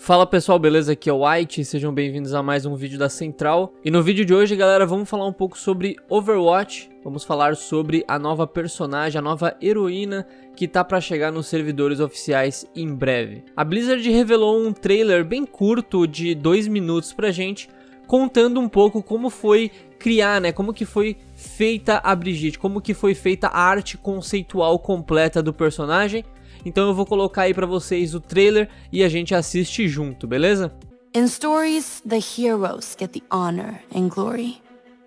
Fala pessoal, beleza? Aqui é o White, sejam bem-vindos a mais um vídeo da Central. E no vídeo de hoje, galera, vamos falar um pouco sobre Overwatch. Vamos falar sobre a nova personagem, a nova heroína que tá pra chegar nos servidores oficiais em breve. A Blizzard revelou um trailer bem curto de 2 minutos pra gente, contando um pouco como foi criar, né, como que foi feita a Brigitte, como que foi feita a arte conceitual completa do personagem. Então eu vou colocar aí pra vocês o trailer e a gente assiste junto, beleza? In stories, the heroes get the honor and glory.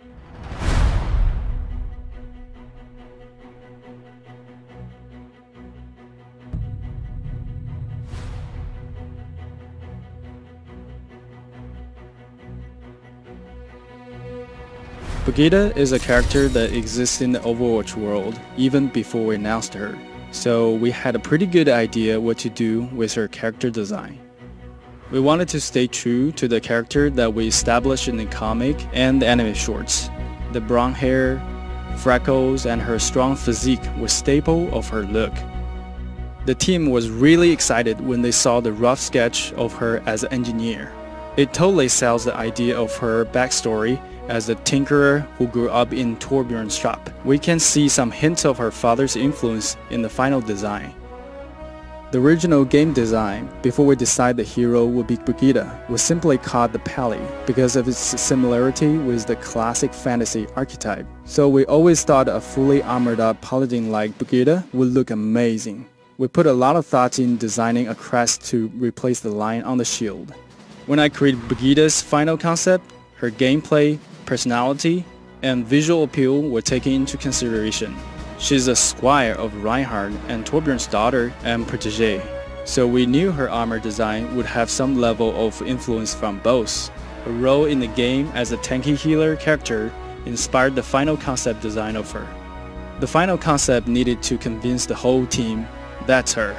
Brigitte is a character that exists in the Overwatch world even before we announced her, so we had a pretty good idea what to do with her character design. We wanted to stay true to the character that we established in the comic and the anime shorts. The brown hair, freckles, and her strong physique were staple of her look. The team was really excited when they saw the rough sketch of her as an engineer. It totally sells the idea of her backstory as a tinkerer who grew up in Torbjorn's shop. We can see some hints of her father's influence in the final design. The original game design, before we decided the hero would be Brigitte, was simply called the Pally because of its similarity with the classic fantasy archetype. So we always thought a fully armored up paladin like Brigitte would look amazing. We put a lot of thought in designing a crest to replace the line on the shield. When I created Brigitte's final concept, her gameplay, personality, and visual appeal were taken into consideration. She's a squire of Reinhardt and Torbjorn's daughter and protege, so we knew her armor design would have some level of influence from both. Her role in the game as a tanky healer character inspired the final concept design of her. The final concept needed to convince the whole team that's her.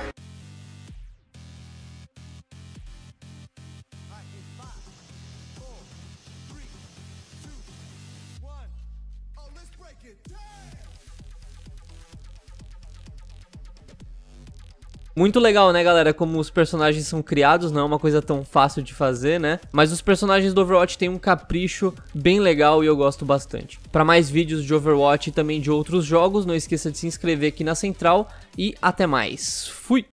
Muito legal, né, galera, como os personagens são criados, não é uma coisa tão fácil de fazer, né? Mas os personagens do Overwatch têm um capricho bem legal e eu gosto bastante. Para mais vídeos de Overwatch e também de outros jogos, não esqueça de se inscrever aqui na Central e até mais. Fui!